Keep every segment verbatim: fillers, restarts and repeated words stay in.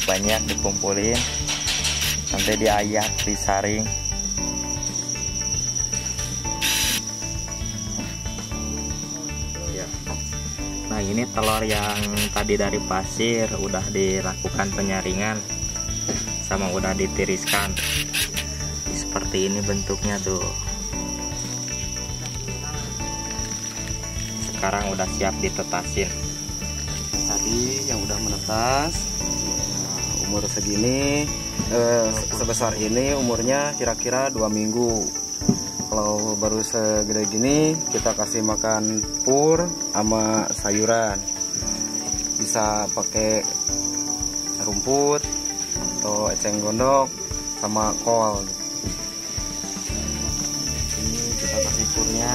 banyak dikumpulin sampai diayak, disaring. Nah, ini telur yang tadi dari pasir udah dilakukan penyaringan sama udah ditiriskan. Seperti ini bentuknya tuh. Sekarang udah siap ditetasin. Tadi yang udah menetas, nah, umur segini eh, sebesar ini umurnya kira-kira dua minggu. Kalau baru segede gini kita kasih makan pur sama sayuran, bisa pakai rumput atau eceng gondok sama kol. Ini kita kasih purnya.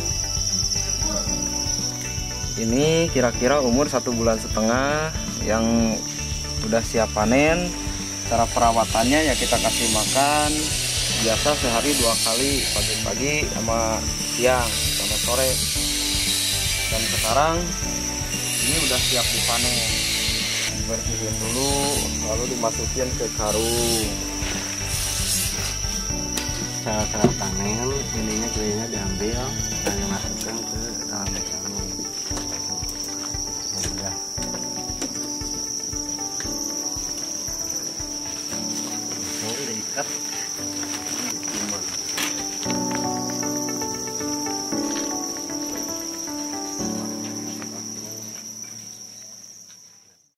Ini kira-kira umur satu bulan setengah yang udah siap panen. Cara perawatannya ya kita kasih makan biasa sehari dua kali, pagi-pagi sama siang sama sore. Dan sekarang ini udah siap dipanen. Dibersihin dulu lalu dimasukin ke karung. Cara cara panen ininya kayaknya diambil dari mas